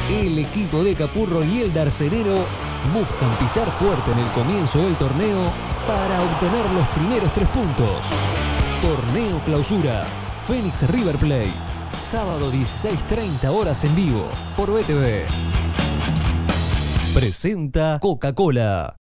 El equipo de Capurro y el Darcenero buscan pisar fuerte en el comienzo del torneo para obtener los primeros 3 puntos. Torneo Clausura, Fénix River Plate, sábado 16:30 horas en vivo por BTV. Presenta Coca-Cola.